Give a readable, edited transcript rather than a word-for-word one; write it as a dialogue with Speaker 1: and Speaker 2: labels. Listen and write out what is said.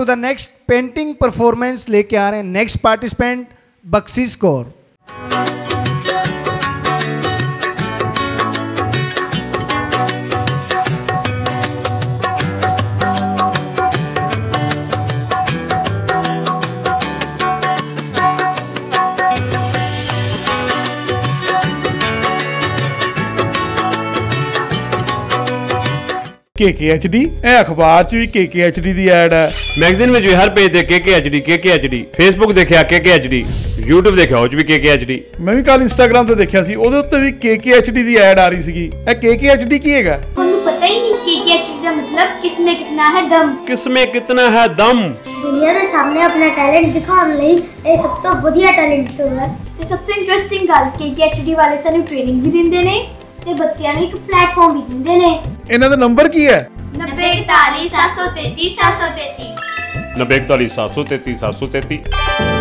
Speaker 1: The next painting performance लेके आ रहे हैं next participant Bakhshish Kaur.
Speaker 2: KKHD अखबार च भी KKHD दी ऐड है,
Speaker 3: मैगजीन में हर पेज ते KKHD फेसबुक देखिया KKHD, YouTube देखिया उस भी KKHD।
Speaker 2: मैं भी कल इंस्टाग्राम ते देखिया सी, ओदे उत्ते भी KKHD दी ऐड आ रही सीगी। ए KKHD की हैगा?
Speaker 4: ਤੁਹਾਨੂੰ ਪਤਾ ਹੀ ਨਹੀਂ KKHD ਦਾ मतलब किसमें कितना है दम।
Speaker 3: किसमें कितना है दम।
Speaker 4: दुनिया ਦੇ ਸਾਹਮਣੇ ਆਪਣਾ ਟੈਲੈਂਟ ਦਿਖਾਉਣ ਲਈ ਇਹ ਸਭ ਤੋਂ ਵਧੀਆ ਟੈਲੈਂਟ ਸ਼ੋਅ ਹੈ ਤੇ ਸਭ ਤੋਂ ਇੰਟਰਸਟਿੰਗ ਗੱਲ KKHD ਵਾਲੇ ਸਾਨੂੰ ਟ੍ਰੇਨਿੰਗ ਵੀ ਦਿੰਦੇ ਨੇ ਤੇ ਬੱਚਿਆਂ ਨੂੰ ਇੱਕ ਪਲੇਟਫਾਰਮ ਵੀ ਦਿੰਦੇ ਨੇ।
Speaker 2: ਇਹਨਾਂ ਦਾ ਨੰਬਰ ਕੀ ਹੈ?
Speaker 4: 9041 733 733
Speaker 3: 9041 733 733।